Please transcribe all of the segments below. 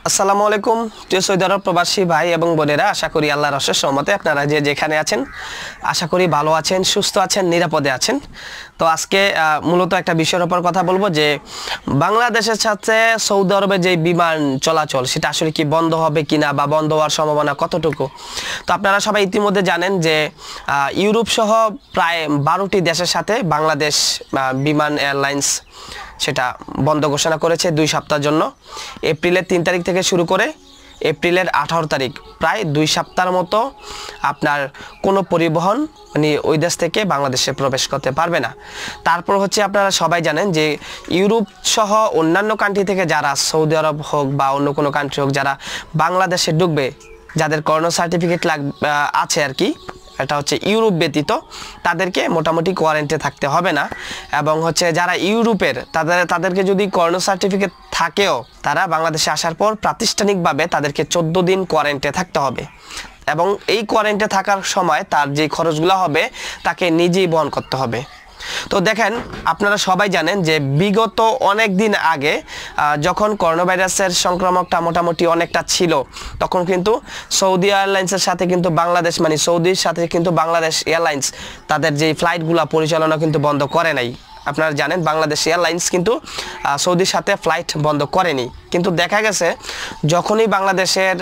আসসালামু আলাইকুম প্রিয় সৌদি আরব প্রবাসী ভাই এবং বোনেরা, আশা করি আল্লাহর অশেষ রহমতে আপনারা যে যেখানে আছেন আশা করি ভালো আছেন, সুস্থ আছেন, নিরাপদে আছেন। তো আজকে মূলত একটা বিষয়ের উপর কথা বলবো যে বাংলাদেশের সাথে সৌদি আরবে যে বিমান চলাচল সেটা আসলে কি বন্ধ হবে কিনা বা বন্ধ হওয়ার সম্ভাবনা কতটুকু। তো আপনারা সবাই ইতিমধ্যে জানেন যে ইউরোপ সহ প্রায় 12টি দেশের সাথে বাংলাদেশ বিমান এয়ারলাইন্স সেটা বন্ধ ঘোষণা করেছে 2 সপ্তাহের জন্য। এপ্রিলের 3 তারিখ থেকে শুরু করে এপ্রিলের 18 তারিখ প্রায় 2 সপ্তাহের মতো আপনার কোনো পরিবহন মানে ওই দেশ থেকে বাংলাদেশে প্রবেশ করতে পারবে না। তারপর হচ্ছে আপনারা সবাই জানেন যে ইউরোপ সহ অন্যান্য কান্ট্রি থেকে যারা সৌদি আরব হোক বা অন্য কোনো কান্ট্রি হোক যারা বাংলাদেশে ঢুকবে, যাদের করোনা সার্টিফিকেট আছে আর কি, এটা হচ্ছে ইউরোপ ব্যতীত, তাদেরকে মোটামুটি কোয়ারেন্টাইনে থাকতে হবে না। এবং হচ্ছে যারা ইউরোপের তাদেরকে যদি করোনা সার্টিফিকেট থাকেও তারা বাংলাদেশে আসার পর প্রাতিষ্ঠানিকভাবে তাদেরকে 14 দিন কোয়ারেন্টাইনে থাকতে হবে এবং এই কোয়ারেন্টাইনে থাকার সময় তার যে খরচগুলো হবে তাকে নিজেই বহন করতে হবে। তো দেখেন, আপনারা সবাই জানেন যে বিগত অনেক দিন আগে যখন করোনা ভাইরাসের সংক্রমণটা মোটামুটি অনেকটা ছিল, তখন কিন্তু সৌদি এয়ারলাইন্সের সাথে কিন্তু বাংলাদেশ মানে সৌদির সাথে কিন্তু বাংলাদেশ এয়ারলাইন্স তাদের যে ফ্লাইটগুলো পরিচালনা কিন্তু বন্ধ করে নাই। আপনারা জানেন বাংলাদেশ এয়ারলাইন্স কিন্তু সৌদির সাথে ফ্লাইট বন্ধ করেনি, কিন্তু দেখা গেছে যখনই বাংলাদেশের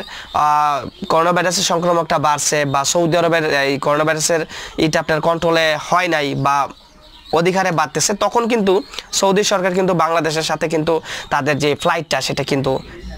করোনা ভাইরাসের সংক্রমণটা বাড়ছে বা সৌদি আরবের এই করোনা ভাইরাসের এটা আপনার কন্ট্রোলে হয় নাই বা অধিকারে বাড়তেছে, তখন কিন্তু সৌদি সরকার কিন্তু বাংলাদেশের সাথে কিন্তু তাদের যে ফ্লাইটটা সেটা কিন্তু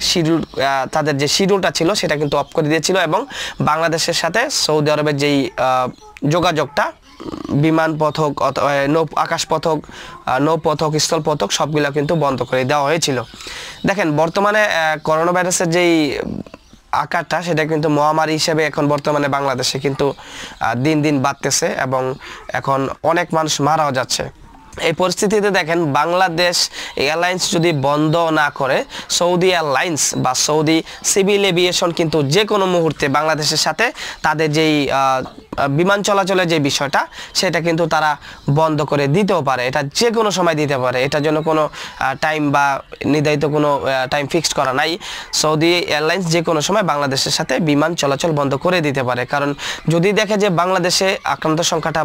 তাদের যে শিডিউলটা ছিল সেটা কিন্তু অফ করে দিয়েছিল এবং বাংলাদেশের সাথে সৌদি আরবের যেই যোগাযোগটা বিমান পথক আকাশ পথক নৌপথক স্থল পথক সবগুলো কিন্তু বন্ধ করে দেওয়া হয়েছিল। দেখেন বর্তমানে করোনা ভাইরাসের যেই আকারটা সেটা কিন্তু মহামারী হিসেবে এখন বর্তমানে বাংলাদেশে কিন্তু দিন দিন বাড়তেছে এবং এখন অনেক মানুষ মারাও যাচ্ছে। এই পরিস্থিতিতে দেখেন বাংলাদেশ এয়ারলাইন্স যদি বন্ধ না করে সৌদি এয়ারলাইন্স বা সৌদি সিভিল এভিয়েশন কিন্তু যে কোনো মুহূর্তে বাংলাদেশের সাথে তাদের যেই বিমান চলাচলের যে বিষয়টা সেটা কিন্তু তারা বন্ধ করে দিতেও পারে, এটা যে কোনো সময় দিতে পারে। এটার জন্য কোনো টাইম বা নির্ধারিত কোনো টাইম ফিক্সড করা নাই। সৌদি এয়ারলাইন্স যে কোনো সময় বাংলাদেশের সাথে বিমান চলাচল বন্ধ করে দিতে পারে, কারণ যদি দেখে যে বাংলাদেশে আক্রান্ত সংখ্যাটা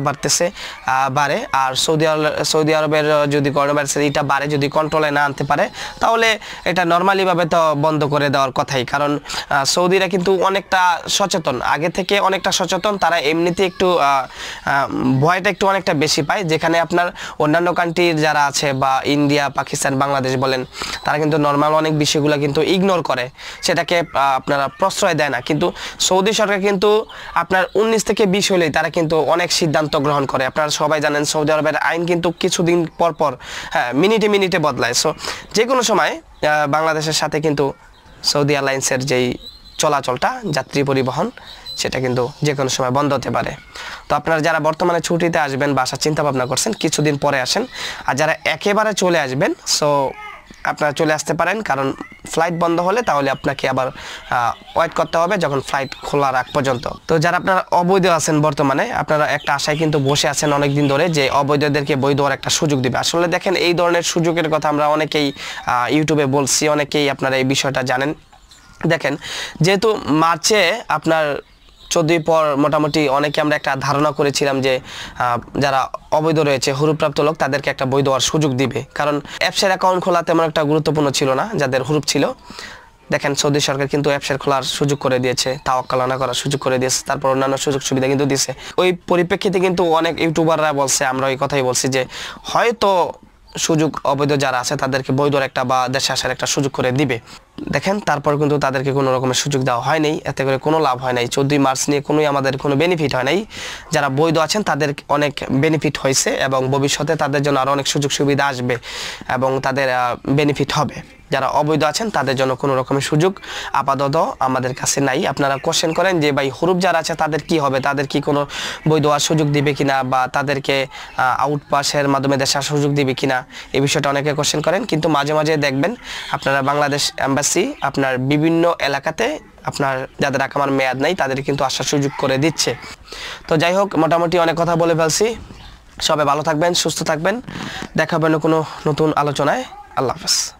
বাড়ে আর সৌদি আরবের যদি করোনা ভাইরাসের এটা বাড়ে, যদি কন্ট্রোলে না আনতে পারে তাহলে এটা নর্মালিভাবে তো বন্ধ করে দেওয়ার কথাই। কারণ সৌদিরা কিন্তু অনেকটা সচেতন, আগে থেকে অনেকটা সচেতন, তারা এমনিতে একটু ভয়টা একটু অনেকটা বেশি পায়। যেখানে আপনার অন্যান্য কান্ট্রির যারা আছে বা ইন্ডিয়া, পাকিস্তান, বাংলাদেশ বলেন, তারা কিন্তু নর্মাল অনেক বিষয়গুলো কিন্তু ইগনোর করে, সেটাকে আপনারা প্রশ্রয় দেয় না। কিন্তু সৌদি সরকার কিন্তু আপনার 19 থেকে 20 হলেই তারা কিন্তু অনেক সিদ্ধান্ত গ্রহণ করে। আপনারা সবাই জানেন সৌদি আরবের আইন কিন্তু কিছুদিন পর পর মিনিটে মিনিটে বদলায়। সো যে কোনো সময় বাংলাদেশের সাথে কিন্তু সৌদি এয়ারলাইন্সের যেই চলাচলটা যাত্রী পরিবহন সেটা কিন্তু যে কোনো সময় বন্ধ হতে পারে। তো আপনারা যারা বর্তমানে ছুটিতে আসবেন বা আসার চিন্তা ভাবনা করছেন কিছুদিন পরে আসেন, আর যারা একেবারে চলে আসবেন সো আপনারা চলে আসতে পারেন, কারণ ফ্লাইট বন্ধ হলে তাহলে আপনাকে আবার ওয়েট করতে হবে যখন ফ্লাইট খোলার আগ পর্যন্ত। তো যারা আপনারা অবৈধ আছেন বর্তমানে, আপনারা একটা আশায় কিন্তু বসে আছেন অনেক দিন ধরে যে অবৈধদেরকে বৈধ হওয়ার একটা সুযোগ দিবে। আসলে দেখেন এই ধরনের সুযোগের কথা আমরা অনেকেই ইউটিউবে বলছি, অনেকেই আপনারা এই বিষয়টা জানেন। দেখেন যেহেতু মার্চে আপনার 14 পর মোটামুটি অনেকে আমরা একটা ধারণা করেছিলাম যে যারা অবৈধ রয়েছে হুরুপ্রাপ্ত লোক তাদেরকে একটা বৈধ হওয়ার সুযোগ দিবে, কারণ অ্যাপসের অ্যাকাউন্ট খোলা তেমন একটা গুরুত্বপূর্ণ ছিল না যাদের হুরুপ ছিল। দেখেন সৌদি সরকার কিন্তু অ্যাপসের খোলার সুযোগ করে দিয়েছে, তাওয়াক্কালানা করার সুযোগ করে দিয়েছে, তারপর অন্যান্য সুযোগ সুবিধা কিন্তু দিয়েছে। ওই পরিপ্রেক্ষিতে কিন্তু অনেক ইউটিউবাররা বলছে, আমরা ওই কথাই বলছি যে হয়তো সুযোগ অবৈধ যারা আছে তাদেরকে বৈধর একটা বা দেশে আসার একটা সুযোগ করে দিবে। দেখেন তারপর কিন্তু তাদেরকে কোনো রকমের সুযোগ দেওয়া হয় নাই, এতে করে কোনো লাভ হয় নাই। 14 মার্চ নিয়ে আমাদের কোনো বেনিফিট হয় নাই। যারা বৈধ আছেন তাদের অনেক বেনিফিট হয়েছে এবং ভবিষ্যতে তাদের জন্য আরও অনেক সুযোগ সুবিধা আসবে এবং তাদের বেনিফিট হবে। যারা অবৈধ আছেন তাদের জন্য কোনো রকমের সুযোগ আপাতত আমাদের কাছে নাই। আপনারা কোশ্চেন করেন যে ভাই হুরুপ যারা আছে তাদের কি হবে, তাদের কি কোনো বৈধ হওয়ার সুযোগ দিবে কিনা বা তাদেরকে আউটপাসের মাধ্যমে দেশে আসার সুযোগ দিবে কিনা, এই বিষয়টা অনেকে কোশ্চেন করেন। কিন্তু মাঝে মাঝে দেখবেন আপনারা বাংলাদেশ এম্বাসি আপনার বিভিন্ন এলাকাতে আপনার যাদের আকামার মেয়াদ নাই তাদের কিন্তু আসার সুযোগ করে দিচ্ছে। তো যাই হোক, মোটামুটি অনেক কথা বলে ফেলছি। সবাই ভালো থাকবেন, সুস্থ থাকবেন, দেখা হবে কোনো নতুন আলোচনায়। আল্লাহ হাফেজ।